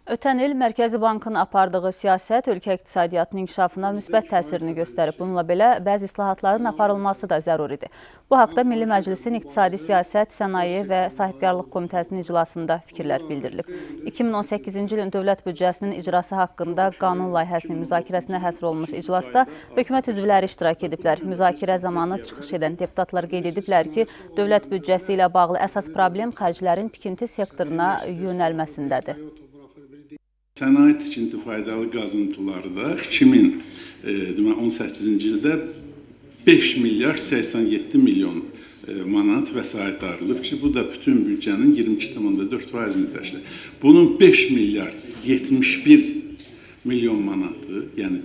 Ötən il Mərkəzi Bankın apardığı siyasət ölkə iqtisadiyyatının inkişafına müsbət təsirini göstərib. Bununla belə bəzi islahatların aparılması da zəruridir. Bu haqda Milli Məclisin İqtisadi Siyasət, Sənaye və Sahibkarlıq Komitəsinin iclasında fikirlər bildirilib. 2018-ci ilin dövlət büdcəsinin icrası haqqında qanun layihəsinin müzakirəsinə həsr olunmuş iclasda hökumət üzvləri iştirak ediblər. Müzakirə zamanı çıxış edən deputatlar qeyd ediblər ki, dövlət büdcəsi ilə bağlı əsas problem xərclərin tikinti sektoruna yönəlməsindədir. Sənaye tikinti faydalı qazıntıları da 2018-ci ildə 5 milyard 87 milyon manat vəsait ayrılıb ki, bu da bütün büdcənin 22,4%-ni təşkil edir. Bunun 5 milyard 71 milyon manatı, yəni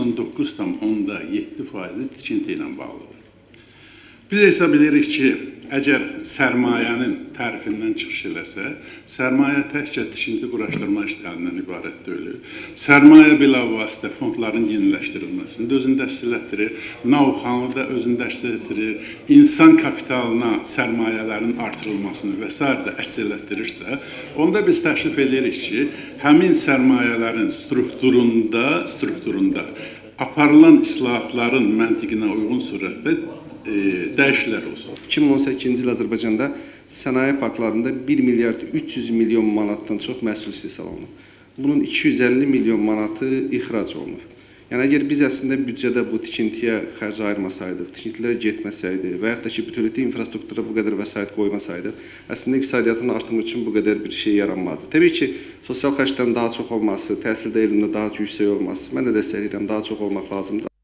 99,7%-i tikinti ilə bağlıdır. Biz hesab edirik ki, əgər sərmayənin tərifindən çıxış eləsə, sərmayə təkcə tikinti quraşdırma işlərindən ibarət deyil. Sərmayə bilavasitə fondların yeniləşdirilməsini də özündə əks etdirir, know-how-nu da özündə əks etdirir, insan kapitalına sərmayələrin artırılmasını və s. də əks etdirirsə, onda biz təklif edirik ki, həmin sərmayələrin strukturunda aparılan islahatların məntiqinə uyğun surətdə dəyişikliklər olsun. 2018-ci il Azərbaycanda sənaye parklarında 1 milyard 300 milyon manatdan çox məhsul istehsal olunub. Bunun 250 milyon manatı ixrac olunub. Yəni, əgər biz əslində büdcədə bu tikintiyə xərc ayırmasaydıq, tikintilərə getməsəydi və yaxud da ki, bütövlükdə infrastruktura bu qədər vəsait qoymasaydıq, əslində iqtisadiyyatın artımı üçün bu qədər bir şey yaranmazdı. Təbii ki, sosial xərclərin daha çox olması, təhsildə, elmdə daha yüksək olması, mən də dəstəkləyirəm, daha çox olmaq lazımdır.